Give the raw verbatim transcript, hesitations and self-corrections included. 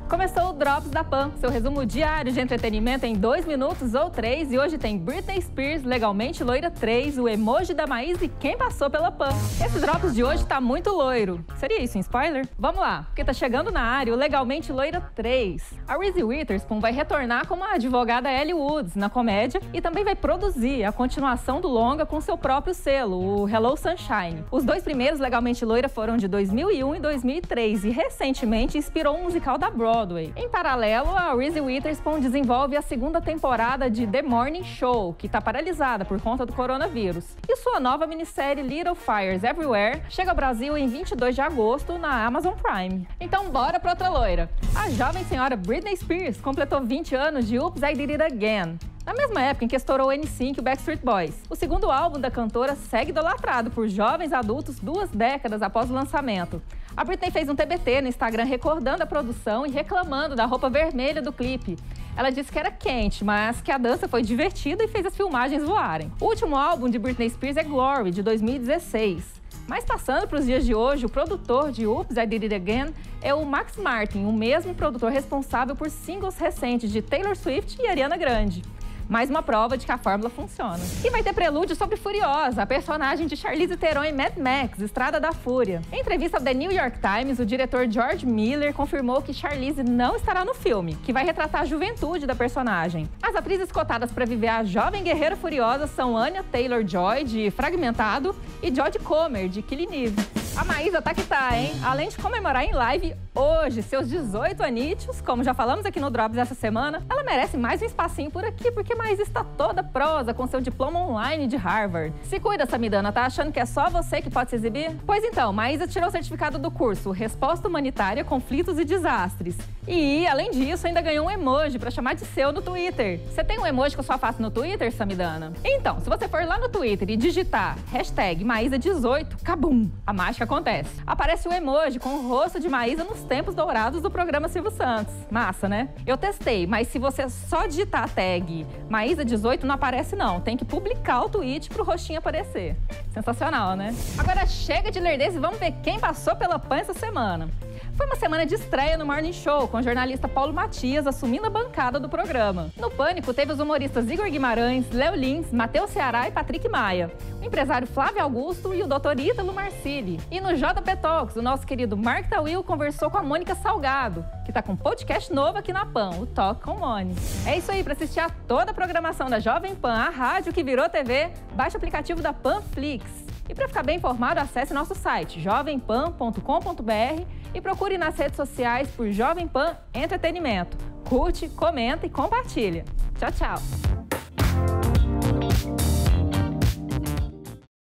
Começou o Drops da Pan, seu resumo diário de entretenimento em dois minutos ou três. E hoje tem Britney Spears, Legalmente Loira três, o emoji da Maísa e quem passou pela Pan. Esse Drops de hoje tá muito loiro. Seria isso um spoiler? Vamos lá, porque tá chegando na área o Legalmente Loira três. A Reese Witherspoon vai retornar como a advogada Ellie Woods na comédia e também vai produzir a continuação do longa com seu próprio selo, o Hello Sunshine. Os dois primeiros Legalmente Loira foram de dois mil e um e dois mil e três e recentemente inspirou um musical da Broadway. Em paralelo, a Reese Witherspoon desenvolve a segunda temporada de The Morning Show, que está paralisada por conta do coronavírus. E sua nova minissérie Little Fires Everywhere chega ao Brasil em vinte e dois de agosto na Amazon Prime. Então bora pra outra loira. A jovem senhora Britney Spears completou vinte anos de Oops, I Did It Again, na mesma época em que estourou o N Sync e o Backstreet Boys. O segundo álbum da cantora segue idolatrado por jovens adultos duas décadas após o lançamento. A Britney fez um T B T no Instagram recordando a produção e reclamando da roupa vermelha do clipe. Ela disse que era quente, mas que a dança foi divertida e fez as filmagens voarem. O último álbum de Britney Spears é Glory, de dois mil e dezesseis. Mas passando para os dias de hoje, o produtor de Oops, I Did It Again é o Max Martin, o mesmo produtor responsável por singles recentes de Taylor Swift e Ariana Grande. Mais uma prova de que a fórmula funciona. E vai ter prelúdio sobre Furiosa, a personagem de Charlize Theron em Mad Max, Estrada da Fúria. Em entrevista ao The New York Times, o diretor George Miller confirmou que Charlize não estará no filme, que vai retratar a juventude da personagem. As atrizes cotadas para viver a jovem guerreira furiosa são Anya Taylor-Joy, de Fragmentado, e Jodie Comer, de Killing Eve. A Maísa tá que tá, hein? Além de comemorar em live hoje seus dezoito anitos, como já falamos aqui no Drops essa semana, ela merece mais um espacinho por aqui, porque Maísa está toda prosa com seu diploma online de Harvard. Se cuida, Samidana, tá achando que é só você que pode se exibir? Pois então, Maísa tirou o certificado do curso Resposta Humanitária, Conflitos e Desastres. E, além disso, ainda ganhou um emoji pra chamar de seu no Twitter. Você tem um emoji com a sua face no Twitter, Samidana? Então, se você for lá no Twitter e digitar hashtag Maísa dezoito, cabum, a mágica acontece. Aparece o emoji com o rosto de Maísa nos tempos dourados do programa Silvio Santos. Massa, né? Eu testei, mas se você só digitar a tag Maísa dezoito, não aparece não. Tem que publicar o tweet pro rostinho aparecer. Sensacional, né? Agora chega de lerdez e vamos ver quem passou pela Pan essa semana. Foi uma semana de estreia no Morning Show, com o jornalista Paulo Matias assumindo a bancada do programa. No Pânico, teve os humoristas Igor Guimarães, Léo Lins, Matheus Ceará e Patrick Maia, o empresário Flávio Augusto e o doutor Ítalo Marcilli. E no J P Talks, o nosso querido Mark Tawil conversou com a Mônica Salgado, que está com um podcast novo aqui na Pan, o Talk com Moni. É isso aí, para assistir a toda a programação da Jovem Pan, a rádio que virou T V, baixe o aplicativo da Panflix. E para ficar bem informado, acesse nosso site jovem pan ponto com ponto br e procure nas redes sociais por Jovem Pan Entretenimento. Curte, comenta e compartilha. Tchau, tchau!